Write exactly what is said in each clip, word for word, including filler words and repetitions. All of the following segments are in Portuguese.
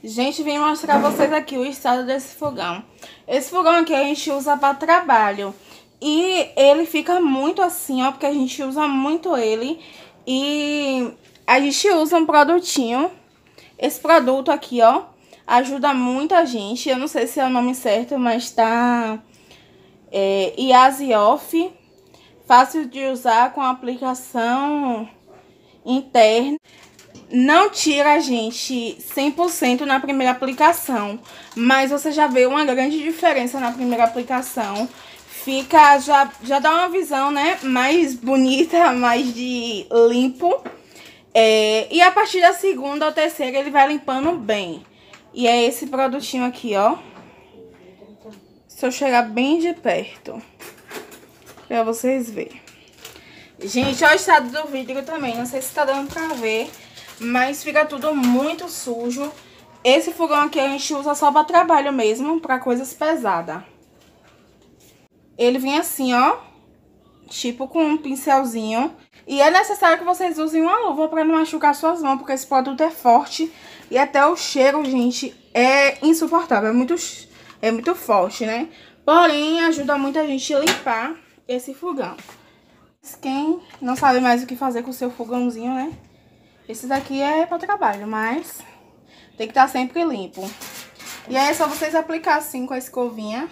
Gente, vim mostrar pra vocês aqui o estado desse fogão. Esse fogão aqui a gente usa para trabalho. E ele fica muito assim, ó, porque a gente usa muito ele. E a gente usa um produtinho. Esse produto aqui, ó, ajuda muita gente. Eu não sei se é o nome certo, mas tá... É, Easy Off. Fácil de usar com a aplicação interna. Não tira a gente cem por cento na primeira aplicação, mas você já vê uma grande diferença na primeira aplicação. Fica, já, já dá uma visão, né, mais bonita, mais de limpo. É, e a partir da segunda ou terceira ele vai limpando bem. E é esse produtinho aqui, ó. Se eu chegar bem de perto, pra vocês verem. Gente, olha o estado do vidro também, não sei se tá dando pra ver, mas fica tudo muito sujo. Esse fogão aqui a gente usa só para trabalho mesmo, para coisas pesadas. Ele vem assim, ó, tipo com um pincelzinho. E é necessário que vocês usem uma luva para não machucar suas mãos, porque esse produto é forte. E até o cheiro, gente, é insuportável, é muito, é muito forte, né? Porém, ajuda muito a gente a limpar esse fogão. Quem não sabe mais o que fazer com o seu fogãozinho, né? Esse daqui é para trabalho, mas tem que estar sempre limpo. E aí é só vocês aplicar assim com a escovinha.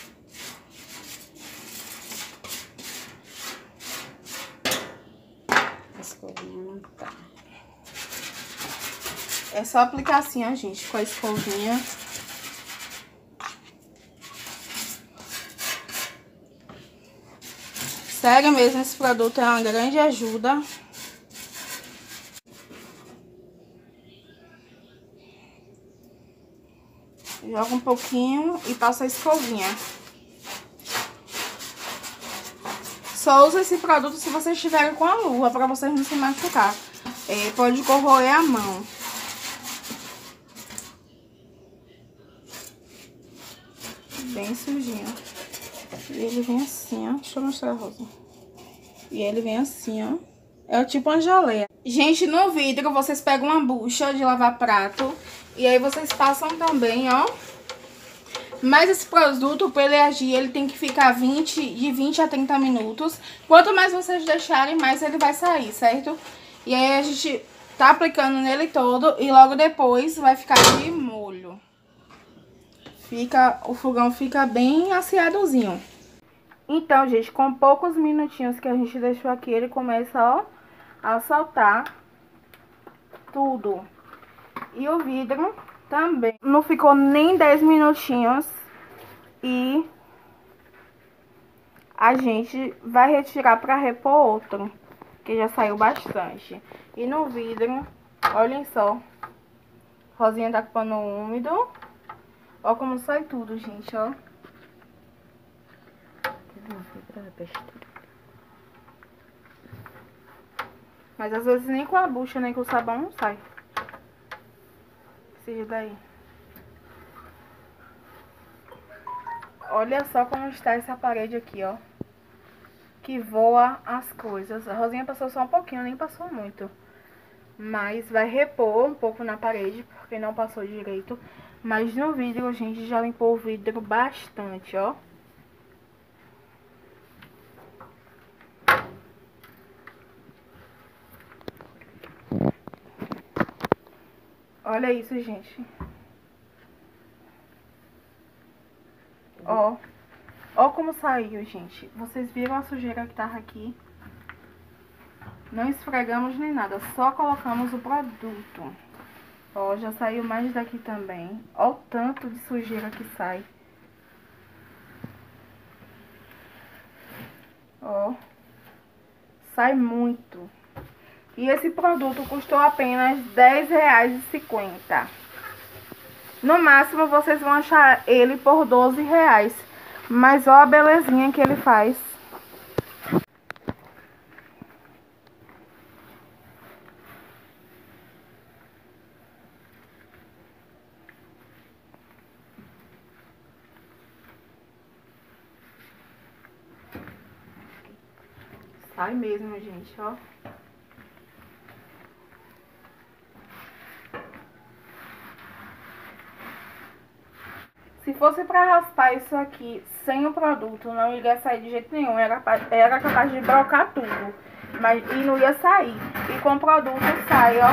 A escovinha não tá. É só aplicar assim, ó, gente, com a escovinha. Sério mesmo, esse produto é uma grande ajuda. Joga um pouquinho e passa a escovinha. Só usa esse produto se vocês estiverem com a luva, para vocês não se machucar. É, pode corroer a mão. Bem sujinho. E ele vem assim, ó. Deixa eu mostrar, Rosa. E ele vem assim, ó. É o tipo uma geleia. Gente, no vidro vocês pegam uma bucha de lavar prato. E aí vocês passam também, ó. Mas esse produto, para ele agir, ele tem que ficar vinte, de vinte a trinta minutos. Quanto mais vocês deixarem, mais ele vai sair, certo? E aí a gente tá aplicando nele todo e logo depois vai ficar de molho. Fica, o fogão fica bem asseadozinho. Então, gente, com poucos minutinhos que a gente deixou aqui, ele começa, ó, a soltar tudo. E o vidro também. Não ficou nem dez minutinhos. E a gente vai retirar para repor outro, que já saiu bastante. E no vidro, olhem só. Rosinha tá com pano úmido. Ó como sai tudo, gente, ó. Mas às vezes nem com a bucha, nem com o sabão não sai. Esse daí. Olha só como está essa parede aqui, ó. Que voa as coisas. A Rosinha passou só um pouquinho, nem passou muito. Mas vai repor um pouco na parede, porque não passou direito. Mas no vidro a gente já limpou o vidro bastante, ó. Olha isso, gente. Ó. Ó como saiu, gente. Vocês viram a sujeira que tava aqui? Não esfregamos nem nada, só colocamos o produto. Ó, já saiu mais daqui também. Ó o tanto de sujeira que sai. Ó. Sai muito. E esse produto custou apenas dez reais e cinquenta centavos. No máximo, vocês vão achar ele por doze reais. Mas ó a belezinha que ele faz. Sai mesmo, gente, ó. Se fosse pra raspar isso aqui sem o produto, não iria sair de jeito nenhum. Era, era capaz de brocar tudo. Mas, e não ia sair. E com o produto sai, ó.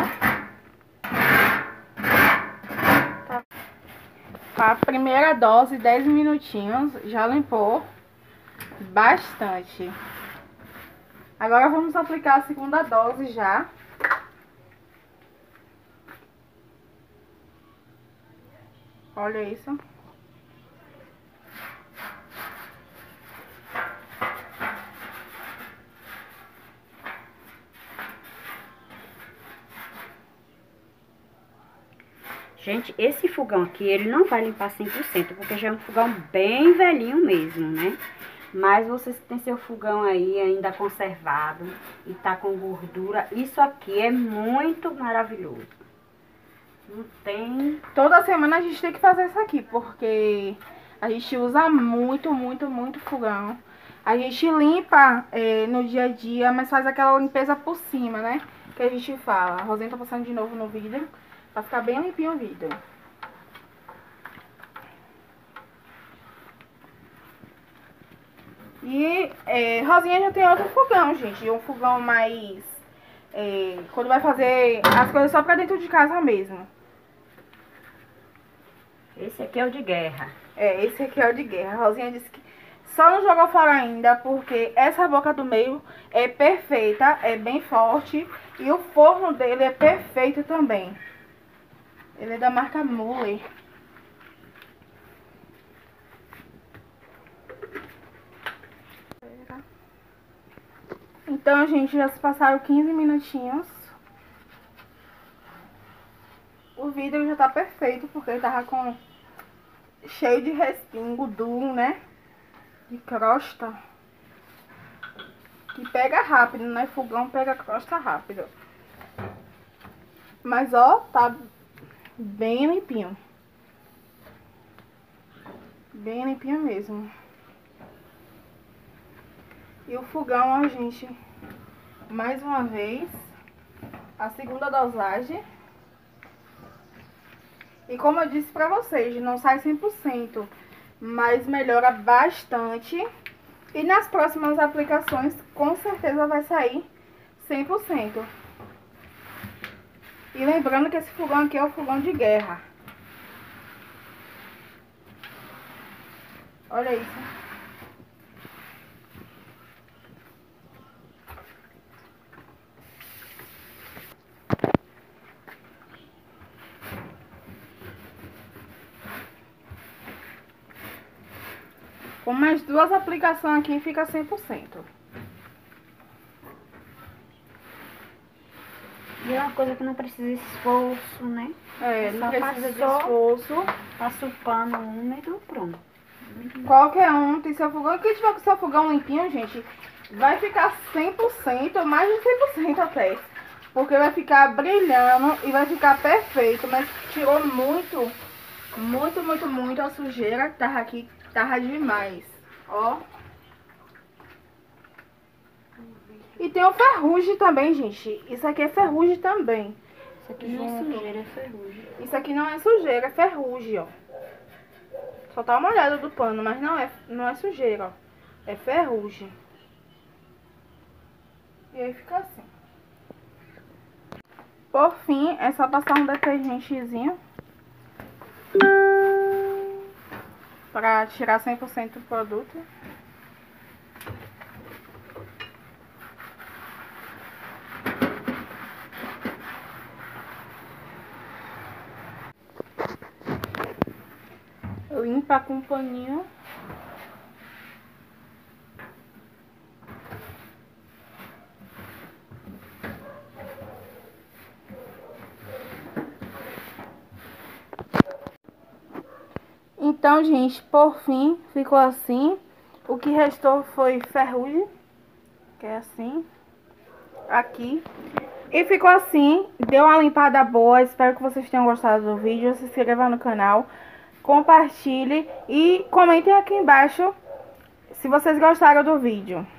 Tá. A primeira dose, dez minutinhos, já limpou bastante. Agora vamos aplicar a segunda dose já. Olha isso. Gente, esse fogão aqui, ele não vai limpar cem por cento, porque já é um fogão bem velhinho mesmo, né? Mas vocês que tem seu fogão aí ainda conservado e tá com gordura, isso aqui é muito maravilhoso. Não tem... Toda semana a gente tem que fazer isso aqui, porque a gente usa muito, muito, muito fogão. A gente limpa é, no dia a dia, mas faz aquela limpeza por cima, né? Que a gente fala. A Rosinha tá passando de novo no vídeo, pra ficar bem limpinho o vídeo. E é, Rosinha já tem outro fogão, gente. Um fogão mais... É, quando vai fazer as coisas só pra dentro de casa mesmo. Esse aqui é o de guerra. É, esse aqui é o de guerra. A Rosinha disse que só não jogou fora ainda, porque essa boca do meio é perfeita, é bem forte. E o forno dele é perfeito também. Ele é da marca Muller. Então, gente, já se passaram quinze minutinhos. O vidro já tá perfeito, porque ele tava com... cheio de respingo duro, né? De crosta. Que pega rápido, né? Fogão pega crosta rápido. Mas, ó, tá bem limpinho. Bem limpinho mesmo. E o fogão, ó, gente, mais uma vez, a segunda dosagem. E como eu disse pra vocês, não sai cem por cento, mas melhora bastante. E nas próximas aplicações, com certeza vai sair cem por cento. E lembrando que esse fogão aqui é o fogão de guerra. Olha isso. Com mais duas aplicações aqui fica cem por cento. E é uma coisa que não precisa de esforço, né? É, não Só precisa de passou, esforço. passa o pano úmido, pronto. Qualquer um tem seu fogão. Quem tiver com seu fogão limpinho, gente, vai ficar cem por cento, mais de cem por cento até. Porque vai ficar brilhando e vai ficar perfeito. Mas tirou muito, muito, muito, muito a sujeira que tava aqui. Tava demais, ó. E tem o ferrugem também, gente. Isso aqui é ferrugem também. Isso aqui não é sujeira, é ferrugem. Isso aqui não é sujeira, é ferrugem, ó. Só tá uma olhada do pano, mas não é, não é sujeira, ó. É ferrugem. E aí fica assim. Por fim, é só passar um detergentezinho pra tirar cem por cento do produto. Limpa com um paninho. Então, gente, por fim, ficou assim. O que restou foi ferrugem, que é assim, aqui. E ficou assim, deu uma limpada boa. Espero que vocês tenham gostado do vídeo. Se inscreva no canal, compartilhe e comentem aqui embaixo se vocês gostaram do vídeo.